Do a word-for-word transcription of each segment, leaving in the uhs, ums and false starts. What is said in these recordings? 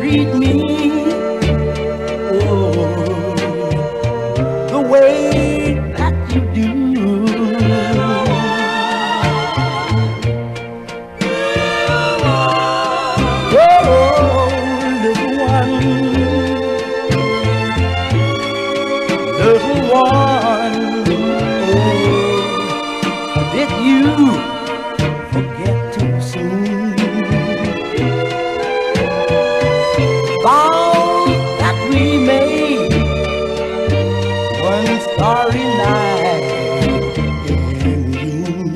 treat me, oh, the way that you do. Oh, little one, little one, oh, did you forget too soon? Vows that we made one starry night in June.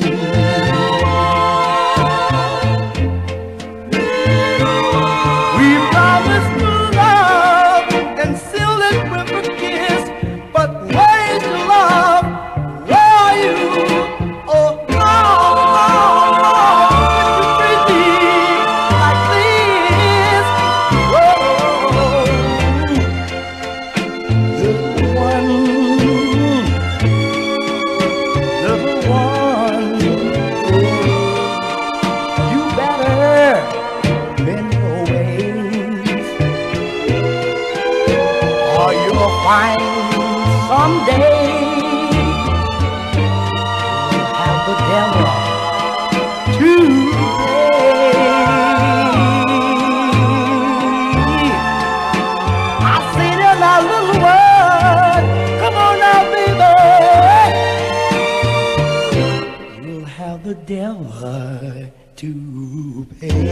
We promised to love and seal it with a kiss, but where's your love? Where are you? Oh, oh, oh, you treat me like this. Oh, little one, little one, you better bend your ways, or you'll find someday you'll have the devil to pay. I say to that little word, come on now, baby, you'll have the devil to pay.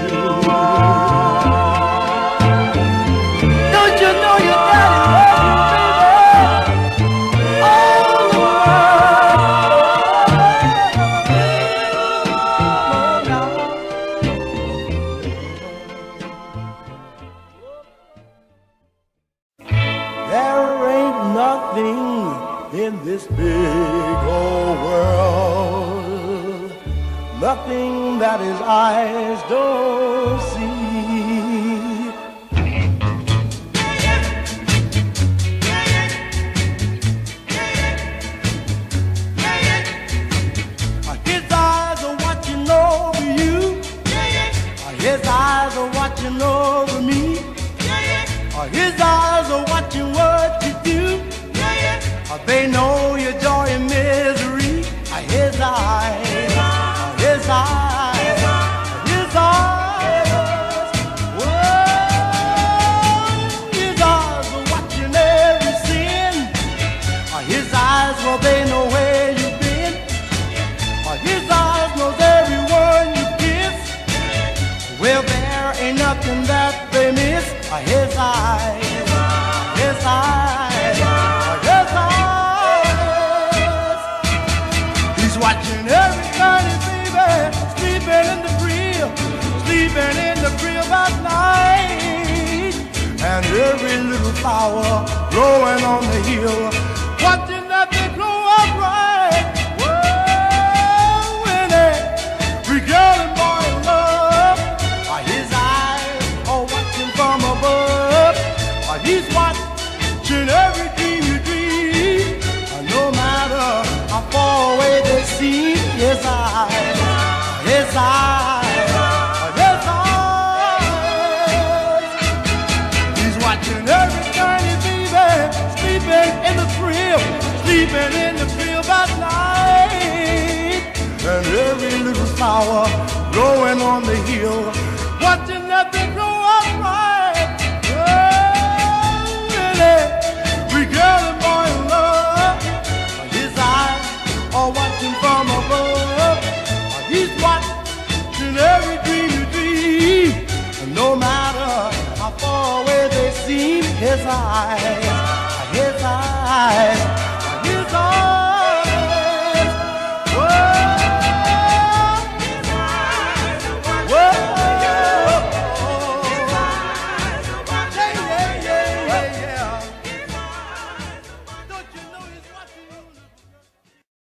Don't you know your daddy loves you, baby? All the world. There ain't nothing in this big old world, nothing that his eyes don't see. His eyes are watching over you. His eyes are watching over me. His eyes are watching what you do. They know your joy and misery. His eyes, his eyes, his eyes. Whoa, his eyes are watching every sin. His eyes, well, they know where you've been. His eyes knows everyone you kiss. Well, there ain't nothing that they miss. His eyes, his eyes, his eyes. He's watching everybody, baby, sleeping in the crib, sleeping in the crib at night, and every little flower growing on the hill, watching that they grow up right. Whoa, when every girl and boy in love, his eyes are watching from above. He's watching every dream you dream, no matter how far away they seem. His eyes, his eyes, his eyes. He's watching every tiny baby sleeping in the crib, sleeping in the crib at night, and every little flower growing on the hill, watching that they grow up right. Oh, really, every girl and boy in love, his eyes are watching from above. He's watching every dream you dream, no matter how far away they seem. His eyes, his eyes.